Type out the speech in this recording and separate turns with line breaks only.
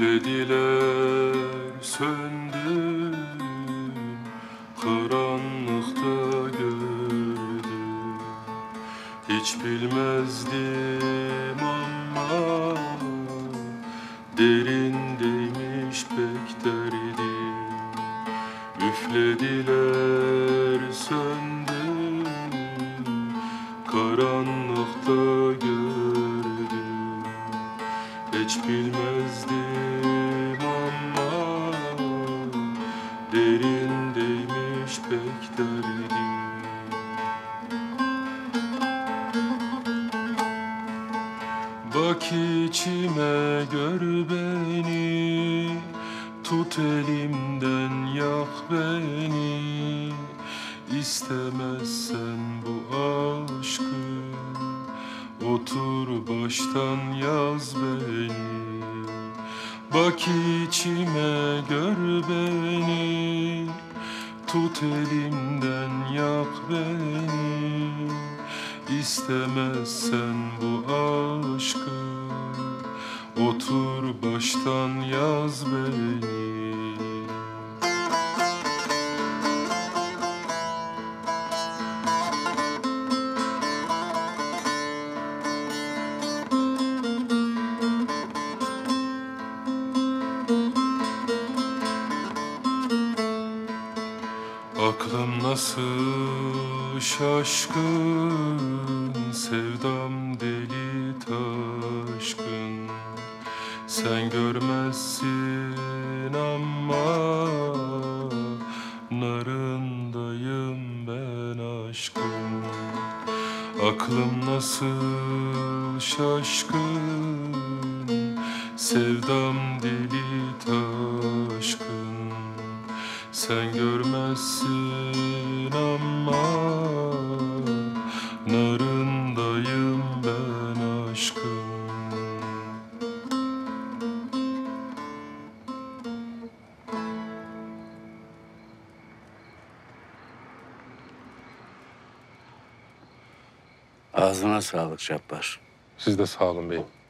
Üflediler, söndüm, karanlıkta gördüm. Hiç bilmezdim ama derindeymiş pek derdim. Üflediler, söndüm, karanlıkta gördüm. Hiç bilmezdim ama derindeymiş pek derdim. Bak içime, gör beni, tut elimden, yak beni. İstemezsen bu aşkı, otur baştan yaz beni. Bak içime, gör beni, tut elimden, yak beni. İstemezsen bu aşkı, otur baştan yaz beni. Aklım nasıl şaşkın, sevdam deli taşkın. Sen görmezsin ama narındayım ben aşkın. Aklım nasıl şaşkın, sevdam deli taşkın. Sen görmezsin ama narındayım ben aşkın.
Ağzına sağlık Cabbar.
Siz de sağ olun beyim.